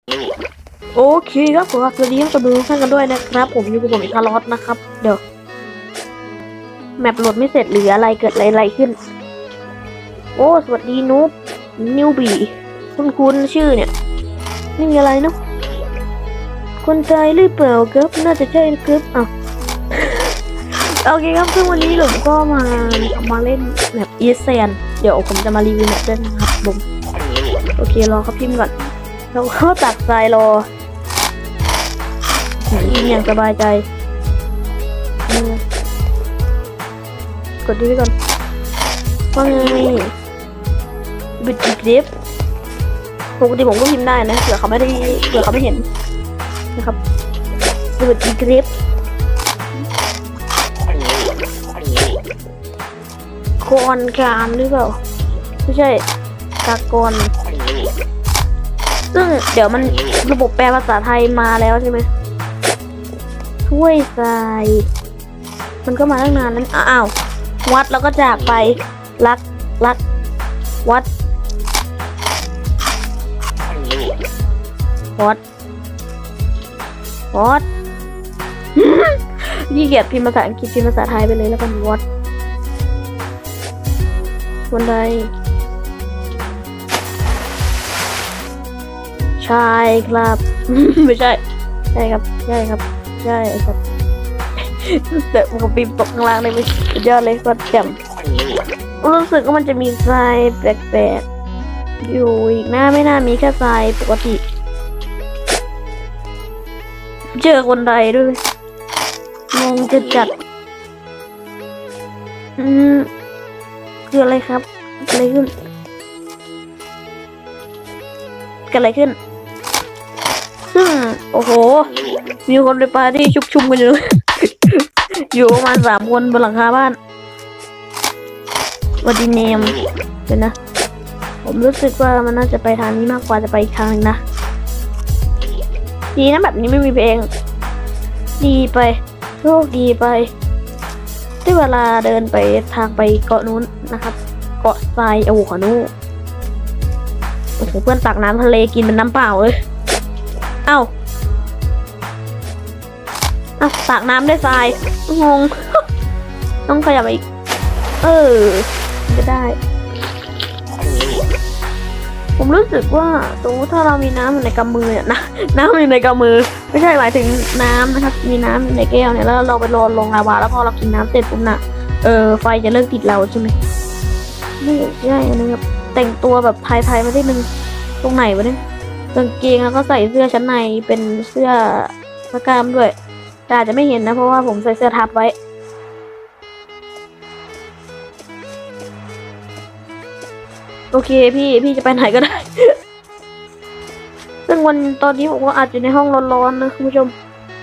โอเคครับผมสวัสดีครับทุกท่านกันด้วยนะครับผมอยู่กับผมอีกคาร์ลอสนะครับเดี๋ยวแมปโหลดไม่เสร็จหรืออะไรเกิดอะไรขึ้นโอ้สวัสดีนูบนิวบีคุณชื่อเนี่ยนี่มีอะไรเนาะคนไทยหรือเปล่าครับน่าจะใช่ครับอ้าวโอเคครับซึ่งวันนี้ผมก็มาเล่นแมปอีเซนเดี๋ยวผมจะมารีวิวแมปด้วยนะครับผมโอเครอเขาพิมพ์ก่อนแล้วก็ตักทรายรออย่างสบายใจกดดีไปก่อนว่าไงบิดกริปปกติผมก็พิมพ์ได้นะเผื่อเขาไม่เห็นนะครับบิดกริปกรการหรือเปล่าไม่ใช่กากรซึ่งเดี๋ยวมันระบบแปลภาษาไทยมาแล้วใช่ไหมถ้วยทรายมันก็มาตั้งนานนั้นอ้าววัดแล้วก็จากไปรักวัดยี่เกียจพิมพ์ภาษาอังกฤษพิมพ์ภาษาไทยไปเลยแล้วกันวัดวันใดใช่ครับ ไม่ใช่ใช่ครับแต่ผมพิมพ์ตกข้างล่างเลยไม่สุดยอดเลยก็แจ่มรู้สึกว่ามันจะมีทรายแปลกๆอยู่อีกหน้าไม่น่ามีแค่ทรายปกติเจอคนใดด้วยงงจะจัดคืออะไรครับอะไรขึ้นซึ่งโอ้โหมีคนในปาร์ตี้ชุมกันอยู่ อยู่ประมาณ3 คนบนหลังคาบ้านวัดดีเนมเดี๋ยวนะผมรู้สึกว่ามันน่าจะไปทางนี้มากกว่าจะไปอีกทางนึงนะดีนะแบบนี้ไม่มีเพลงดีไปโชคดีไปได้เวลาเดินไปทางไปเกาะนู้นนะครับเกาะทรายโอ้โหนู้โอ้โหเพื่อนตักน้ำทะเลกินเป็นน้ำเปล่าเลยเอ้าตักน้ำได้ทรายงง ต้องขยับอีกจะได้ผมรู้สึกว่าสมมติถ้าเรามีน้ำอยู่ในกำมือเนี่ยนะน้ำอยู่ในกำมือไม่ใช่หมายถึงน้ำนะครับมีน้ำในแก้วเนี่ยแล้วเราไปลงลาวาแล้วพอเรากินน้ำเสร็จปุ๊บน่ะไฟจะเลิกติดเราใช่ไหมไม่ใช่นะครับแต่งตัวแบบไทยมาได้นึงตรงไหนวะเนี่ยกางเกงแล้วก็ใส่เสื้อชั้นในเป็นเสื้อผ้ากล้ามด้วยแต่อาจจะไม่เห็นนะเพราะว่าผมใส่เสื้อทับไว้โอเคพี่จะไปไหนก็ได้ ซึ่งตอนนี้ผมก็อาจจะในห้องร้อนๆนะคุณผู้ชม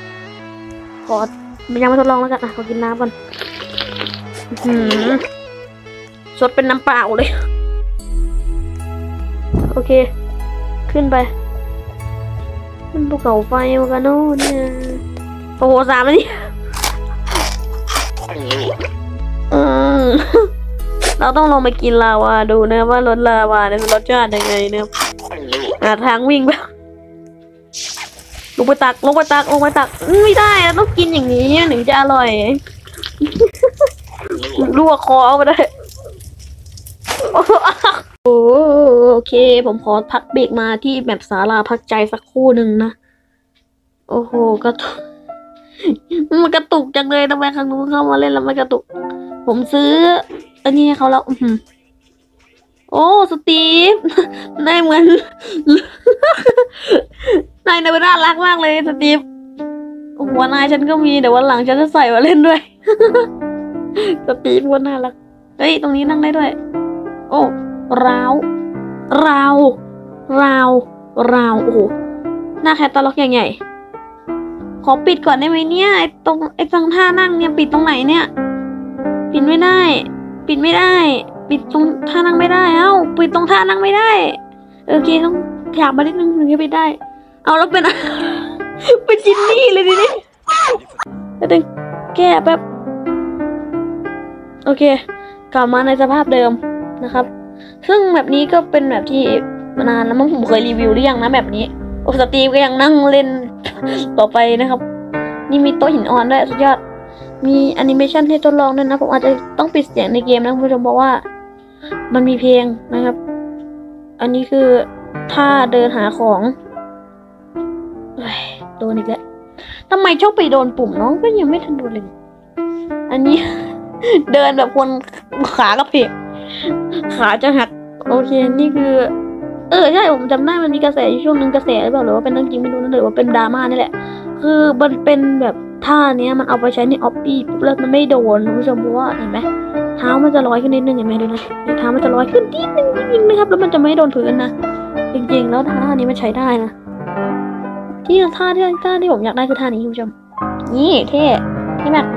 ยังไม่ทดลองแล้วกันขอกินน้ำก่อนสดเป็นน้ำเปล่าเลยโอเคขึ้นไปมันภูเขาไฟกันโน่นเนี่ยโอ้โห3 นาที เราต้องลงไปกินลาวาดูนะว่ารสลาวาเนี่ยรสชาติยังไงเนี่ยทางวิ่งไปลงไปตักไม่ได้ต้องกินอย่างนี้ถึงจะอร่อยลวกคอเอาไปได้โอเคผมขอพักเบรกมาที่แบบศาลาพักใจสักครู่หนึ่งนะโอ้โหมันกระตุกจังเลยทำไมครั้งนู้นเข้ามาเล่นแล้วมันกระตุกผมซื้ออันนี้ให้เขาแล้วโอ้สตีฟนายเหมือน นายน่ารักมากเลยสตีฟหัวนายฉันก็มีแต่วันหลังฉันจะใส่มาเล่นด้วย สตีฟน่ารักเฮ้ยตรงนี้นั่งได้ด้วยโอ้ราวโอ้โหหน้าแคตตาล็อกใหญ่ๆขอปิดก่อนได้ไหมเนี่ยไอ้ตรงท่านั่งเนี่ยปิดตรงไหนเนี่ยปิดไม่ได้ปิดตรงท่านั่งไม่ได้ปิดตรงท่านั่งไม่ได้โอเคต้องขยับมานิดนึงถึงจะปิดได้เอาแล้วเป็น เป็นจินนี่เลยดินี่เดี๋ยวแก้แป๊บโอเคกลับมาในสภาพเดิมนะครับซึ่งแบบนี้ก็เป็นแบบที่นานแล้วผมเคยรีวิวหรือยังนะแบบนี้โอ้สตรีมก็ยังนั่งเล่น ต่อไปนะครับ นี่มีโต๊ะหินอ่อนด้วยสุดยอดมีแอนิเมชันให้ทดลองด้วยนะผมอาจจะต้องปิดเสียงในเกมนะคุณผู้ชมเพราะว่ามันมีเพลงนะครับ อันนี้คือท่าเดินหาของโดนอีกแล้วทำไมชอบไปโดนปุ่มน้องก็ยังไม่ทันโดนเลยอันนี้ เดินแบบคนขากระเพกขาจะหักโอเคนี่คือใช่ผมจำได้มันมีกระแสอยู่ช่วงนึงกระแสหรือเปล่าหรือว่าเป็นเรื่องจริงไม่รู้นะหรือว่าเป็นดราม่านี่แหละคือมันเป็นแบบท่าเนี้ยมันเอาไปใช้ในออปปี้ปุ๊บแล้วมันไม่โดนคุณผู้ชมเพราะว่าเห็นไหมเท้ามันจะลอยขึ้นนิดนึงเห็นไหมดูนะเท้ามันจะลอยขึ้นนิดนึงนะครับแล้วมันจะไม่โดนพื้นนะจริงๆแล้วท่านี้มันใช้ได้นะท่าที่ผมอยากได้คือท่านี้คุณผู้ชมนี่เท่มาก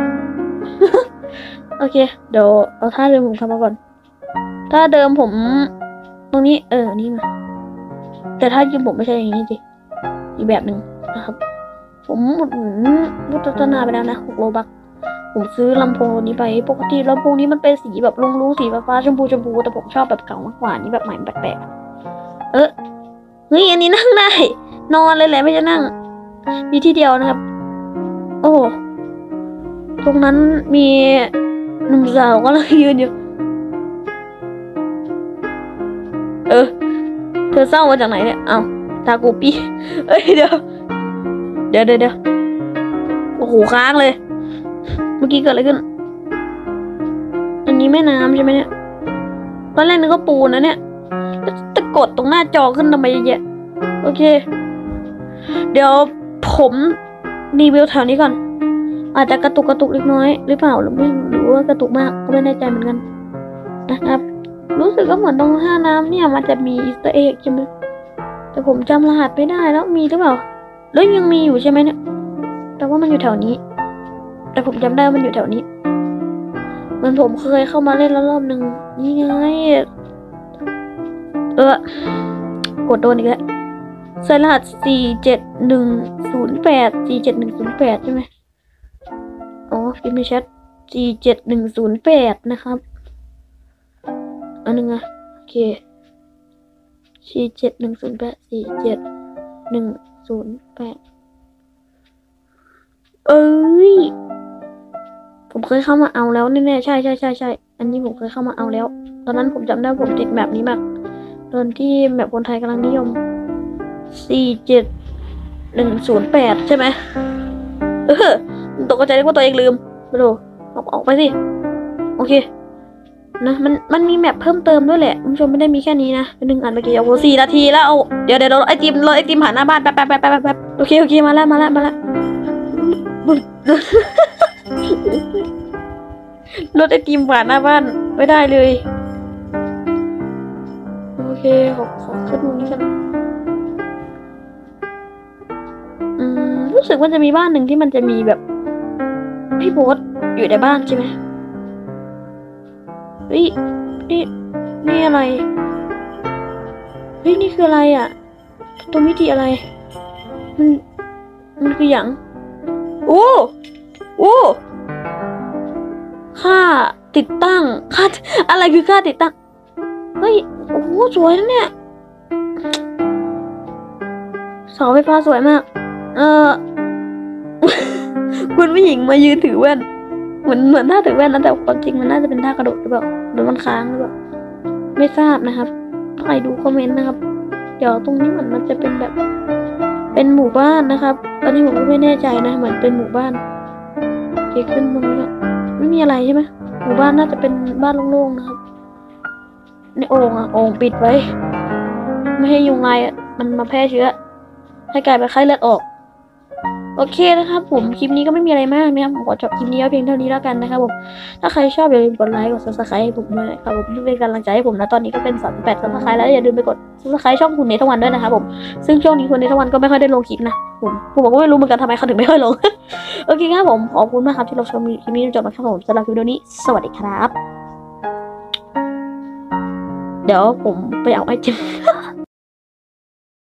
โอเคเดี๋ยวเอาท่าเดิมผมทำมาก่อนท่าเดิมผมตรงนี้นี่มาแต่ท่าจริงผมไม่ใช่อย่างนี้สิอีกแบบหนึ่งนะครับผมพัฒนาไปแล้วนะ6 โลบัคผมซื้อลำโพงตัวนี้ไปปกติลำโพงนี้มันเป็นสีแบบลุงสีฟ้าชมพูแต่ผมชอบแบบเก่ามากกว่านี้แบบใหม่แปลกๆเฮ้ยอันนี้นั่งได้นอนเลยแหละไม่จะนั่งมีที่เดียวนะครับโอ้ตรงนั้นมีหนุ่มสาวก็เลยยืนอยู่เธอเศร้ามาจากไหนเนี่ยเอาตากูปี้เดี๋ยวโอ้โหค้างเลยเมื่อกี้เกิดอะไรขึ้นอันนี้แม่น้ำใช่ไหมเนี่ยตอนแรกนึกว่าปูนนะเนี่ยจะกดตรงหน้าจอขึ้นทำไมเยอะโอเคเดี๋ยวผมรีวิวแถวนี้ก่อนอาจจะกระตุกเล็กน้อยหรือเปล่าหรือไม่รู้ว่ากระตุกมากก็ไม่แน่ใจเหมือนกันนะครับรู้สึกก็เหมือนตรงท่าน้ำเนี่ยมันจะมีอีสเตอร์เอ็กใช่ไหมแต่ผมจำรหัสไม่ได้แล้วมีหรือเปล่าแล้วยังมีอยู่ใช่ไหมเนี่ยแต่ว่ามันอยู่แถวนี้แต่ผมจำได้ว่ามันอยู่แถวนี้มันผมเคยเข้ามาเล่นแล้วรอบนึงนี่ไงกดโดนอีกแล้วใส่รหัส47108ใช่ไหมอ๋อพิมพ์ในแชท47108นะครับอันนึงอะโอเค47108ผมเคยเข้ามาเอาแล้วแน่ๆใช่อันนี้ผมเคยเข้ามาเอาแล้วตอนนั้นผมจำได้ผมติดแบบนี้มากตอนที่แบบคนไทยกำลังนิยม47108ใช่ไหมตกใจนึกว่าตัวเองลืมไปดูออกไปสิโอเคนะมันมีแมปเพิ่มเติมด้วยแหละคุณผู้ชมไม่ได้มีแค่นี้นะเป็น1 อันเมื่อกี้โอ้โห4 นาทีแล้วเอาเดี๋ยวไอติมผ่านหน้าบ้านแป๊บโอเคมาแล้วรถไอติมผ่านหน้าบ้านไม่ได้เลยโอเคขอขึ้นตรงนี้กันรู้สึกว่าจะมีบ้านหนึ่งที่มันจะมีแบบพี่โบ๊ทอยู่ในบ้านใช่ไหมนี่อะไรนี่คืออะไรอ่ะตัวมิติอะไรมันคืออย่างโอ้ค่าติดตั้งอะไรคือค่าติดตั้งโอ้โหสวยนะเนี่ยเสาไฟฟ้าสวยมากคุณผู้หญิงมายืนถือแว่นเหมือนท่าถือแว่นนะแต่ความจริงมันน่าจะเป็นท่ากระโดดหรือเปล่าหรือมันค้างหรือเปล่าไม่ทราบนะครับใครดูคอมเมนต์นะครับเดี๋ยวตรงนี้เหมือนมันจะเป็นแบบเป็นหมู่บ้านนะครับตอนนี้ผมก็ไม่แน่ใจนะเหมือนเป็นหมู่บ้านโอเคขึ้นตรงนี้ไม่มีอะไรใช่ไหมหมู่บ้านน่าจะเป็นบ้านโล่งๆนะครับในโอ่งปิดไว้ไม่ให้ยุงลายมันมาแพร่เชื้อให้กลายเป็นไข้เลือดออกโอเคนะครับผมคลิปนี้ก็ไม่มีอะไรมากนะครับผมขอจบคลิปนี้ไว้เพียงเท่านี้แล้วกันนะครับผมถ้าใครชอบอย่าลืมกดไลค์กด subscribe ให้ผมด้วยนะครับผมเป็นกำลังใจให้ผมนะตอนนี้ก็เป็น38 subscribe แล้วอย่าลืมไปกด subscribe ช่องคุณเนทวันด้วยนะครับผมซึ่งช่วงนี้คุณเนทวันก็ไม่ค่อยได้ลงคลิปนะผมบอกว่าไม่รู้เหมือนกันทำไมเขาถึงไม่ค่อยลง โอเคครับผมขอบคุณมากครับที่รับชมคลิปนี้จนจบนะครับผมสำหรับวิดีโอนี้สวัสดีครับเดี๋ยวผมไปเอาไอติม